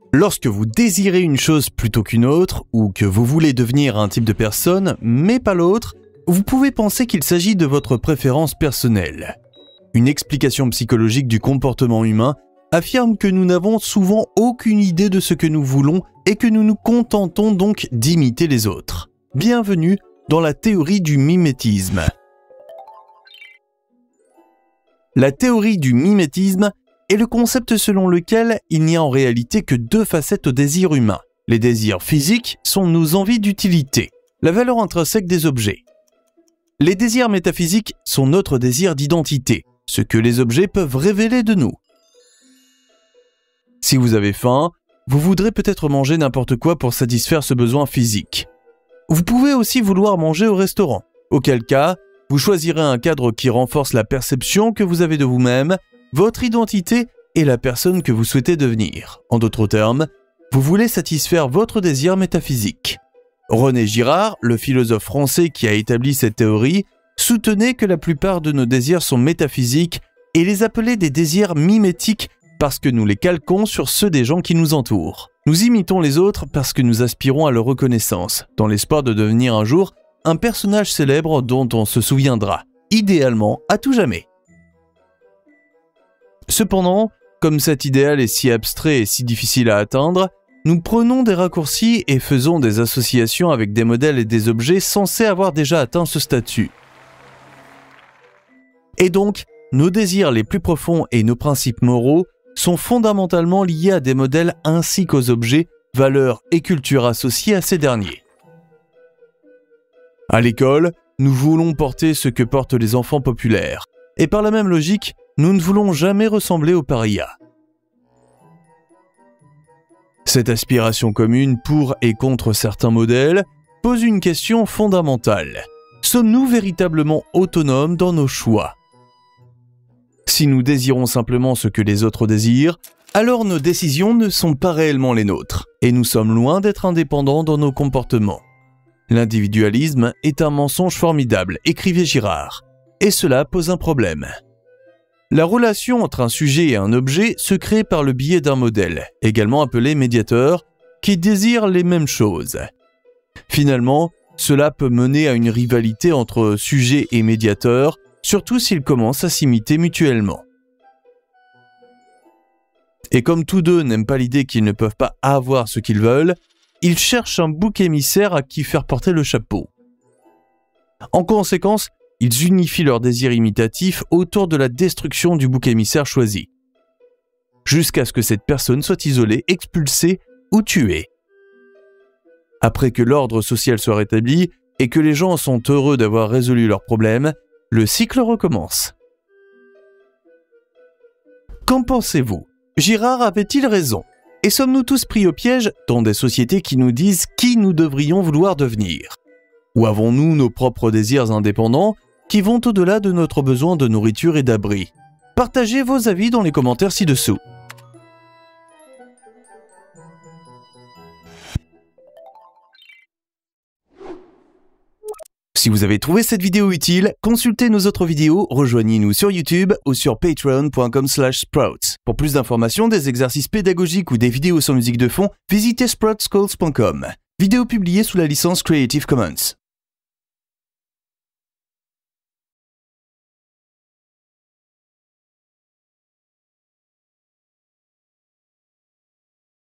Lorsque vous désirez une chose plutôt qu'une autre, ou que vous voulez devenir un type de personne, mais pas l'autre, vous pouvez penser qu'il s'agit de votre préférence personnelle. Une explication psychologique du comportement humain affirme que nous n'avons souvent aucune idée de ce que nous voulons et que nous nous contentons donc d'imiter les autres. Bienvenue dans la théorie du mimétisme. La théorie du mimétisme est le concept selon lequel il n'y a en réalité que deux facettes au désir humain. Les désirs physiques sont nos envies d'utilité, la valeur intrinsèque des objets. Les désirs métaphysiques sont notre désir d'identité, ce que les objets peuvent révéler de nous. Si vous avez faim, vous voudrez peut-être manger n'importe quoi pour satisfaire ce besoin physique. Vous pouvez aussi vouloir manger au restaurant, auquel cas, vous choisirez un cadre qui renforce la perception que vous avez de vous-même, votre identité et la personne que vous souhaitez devenir. En d'autres termes, vous voulez satisfaire votre désir métaphysique. René Girard, le philosophe français qui a établi cette théorie, soutenait que la plupart de nos désirs sont métaphysiques et les appelait des désirs mimétiques parce que nous les calquons sur ceux des gens qui nous entourent. Nous imitons les autres parce que nous aspirons à leur reconnaissance, dans l'espoir de devenir un jour un personnage célèbre dont on se souviendra, idéalement à tout jamais. Cependant, comme cet idéal est si abstrait et si difficile à atteindre, nous prenons des raccourcis et faisons des associations avec des modèles et des objets censés avoir déjà atteint ce statut. Et donc, nos désirs les plus profonds et nos principes moraux sont fondamentalement liés à des modèles ainsi qu'aux objets, valeurs et cultures associées à ces derniers. À l'école, nous voulons porter ce que portent les enfants populaires, et par la même logique, nous ne voulons jamais ressembler aux parias. Cette aspiration commune pour et contre certains modèles pose une question fondamentale. Sommes-nous véritablement autonomes dans nos choix ? Si nous désirons simplement ce que les autres désirent, alors nos décisions ne sont pas réellement les nôtres, et nous sommes loin d'être indépendants dans nos comportements. L'individualisme est un mensonge formidable, écrivait Girard, et cela pose un problème. La relation entre un sujet et un objet se crée par le biais d'un modèle, également appelé médiateur, qui désire les mêmes choses. Finalement, cela peut mener à une rivalité entre sujet et médiateur, surtout s'ils commencent à s'imiter mutuellement. Et comme tous deux n'aiment pas l'idée qu'ils ne peuvent pas avoir ce qu'ils veulent, ils cherchent un bouc émissaire à qui faire porter le chapeau. En conséquence, ils unifient leurs désirs imitatifs autour de la destruction du bouc émissaire choisi, jusqu'à ce que cette personne soit isolée, expulsée ou tuée. Après que l'ordre social soit rétabli et que les gens sont heureux d'avoir résolu leurs problèmes, le cycle recommence. Qu'en pensez-vous ? Girard avait-il raison ? Et sommes-nous tous pris au piège dans des sociétés qui nous disent qui nous devrions vouloir devenir ? Ou avons-nous nos propres désirs indépendants qui vont au-delà de notre besoin de nourriture et d'abri? Partagez vos avis dans les commentaires ci-dessous. Si vous avez trouvé cette vidéo utile, consultez nos autres vidéos, rejoignez-nous sur YouTube ou sur patreon.com/sprouts. Pour plus d'informations, des exercices pédagogiques ou des vidéos sans musique de fond, visitez sproutsschools.com. Vidéo publiée sous la licence Creative Commons.